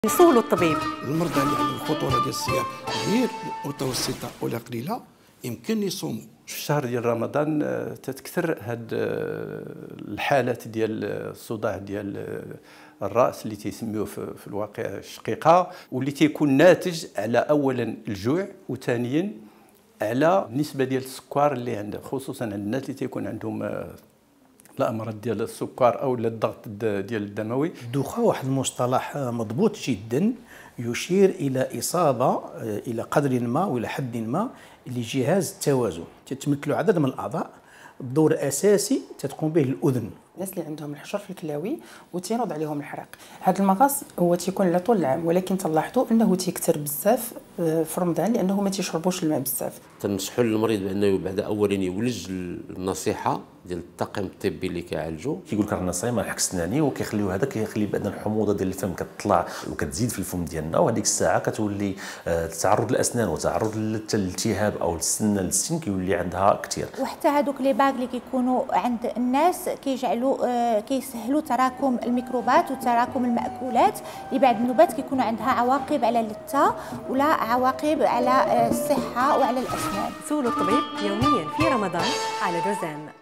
سولوا الطبيب. المرضى اللي عندهم خطوره ديال الصيام غير متوسطه ولا قليله يمكن يصوموا. في الشهر ديال رمضان تتكثر هاد الحالات ديال الصداع ديال الراس اللي تيسميوه في الواقع الشقيقه، واللي تيكون ناتج على اولا الجوع، وثانيا على النسبه ديال السكر اللي عنده، خصوصا عند الناس اللي تيكون عندهم الامراض ديال السكر او الضغط ديال الدموي. الدوخه واحد المصطلح مضبوط جدا يشير الى اصابه الى قدر ما والى حد ما لجهاز التوازن، تتمثل عدد من الاعضاء الدور الاساسي تتقوم به الاذن. الناس اللي عندهم الحشر في الكلاوي وتينوض عليهم الحرق، هذا المغص هو تيكون على طول العام، ولكن تلاحظوا انه تيكثر بزاف في رمضان لانه ما تيشربوش الماء بزاف. تنصحوا للمريض بانه بعد اولا يولج النصيحه ديال الطاقم الطبي اللي كيعالجو. كيقول لك رانا صايم نحك سناني، وكيخليو هذا كيخلي بعد الحموضه ديال الفم كتطلع وكتزيد في الفم ديالنا، وهذيك الساعه كتولي تعرض الاسنان وتعرض للالتهاب او السنه للسن كيولي عندها كثير. وحتى هذوك لي باغ اللي كيكونوا عند الناس كيسهلوا تراكم الميكروبات وتراكم المأكولات اللي بعد النوبات كيكونوا عندها عواقب على اللثه ولا عواقب على الصحه وعلى الاسنان. سولوا الطبيب يوميا في رمضان على دوزان.